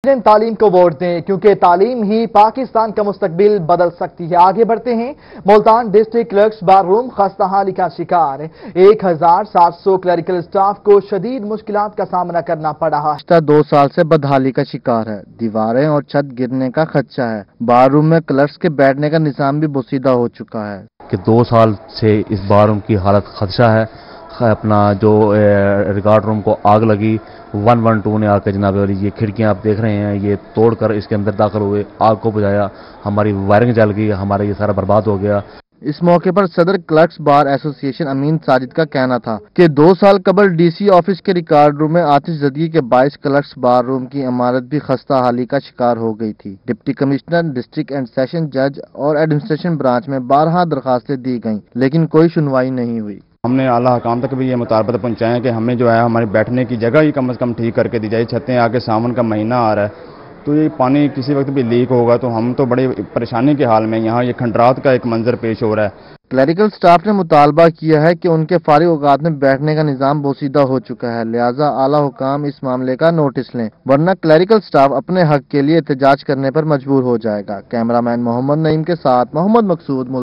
مسلم تعلیم کو ووٹ دیں کیونکہ تعلیم ہی پاکستان کا مستقبل بدل سکتی ہے۔ آگے بڑھتے ہیں۔ Multan district clerks bar room خستہ حالی کا شکار۔ 1700 کلریکل سٹاف کو شدید مشکلات کا سامنا کرنا پڑا ہے۔ گزشتہ 2 سال سے بدحالی کا شکار ہے۔ دیواریں اور چھت گرنے کا خدشہ ہے۔ بار روم میں کلرکس کے بیٹھنے کا نظام بھی بوسیدہ ہو چکا ہے کہ 2 سال سے اس بار روم کی حالت خدشہ ہے۔ اپنا جو ریکارڈ روم کو آگ لگی 112 نے آ کے جناب والی یہ کھڑکیاں آپ دیکھ رہے ہیں یہ توڑ کر اس کے اندر داخل ہوئے، آگ کو بجھایا، ہماری وائرنگ جل گئی، ہمارا یہ سارا برباد ہو گیا۔ اس موقع پر صدر کلرکس بار ایسوسی ایشن امین ساجد کا کہنا تھا کہ 2 سال قبل ڈی سی آفس کے ریکارڈ روم میں آتش زدگی کے باعث کلرکس بار روم کی عمارت بھی خستہ حالی کا شکار ہو گئی تھی۔ Deputy commissioner, district and session جج اور ایڈمنسٹریشن برانچ میں بارہا درخواستیں دی گئیں لیکن کوئی سنوائی نہیں ہوئی۔ ہم نے اعلیٰ حکام تک بھی یہ مطالبات پہنچائے ہیں کہ ہمیں جو ہے ہماری بیٹھنے کی جگہ ہی کم از کم ٹھیک کر کے دی جائے۔ چھتیں آگے ساون کا مہینہ آ رہا ہے تو یہ پانی کسی وقت بھی لیک ہوگا تو ہم تو بڑے پریشانی کے حال میں، یہاں یہ کھنڈرات کا ایک منظر پیش ہو رہا ہے۔ کلیریکل سٹاف نے مطالبہ کیا ہے کہ ان کے فارغ اوقات میں بیٹھنے کا نظام بوسیدہ ہو چکا ہے، لہذا اعلیٰ حکام اس معاملے کا نوٹس لیں ورنہ کلیریکل سٹاف اپنے حق کے لیے احتجاج کرنے پر مجبور ہو جائے گا۔ کیمرہ مین محمد نعیم کے ساتھ محمد مقصود۔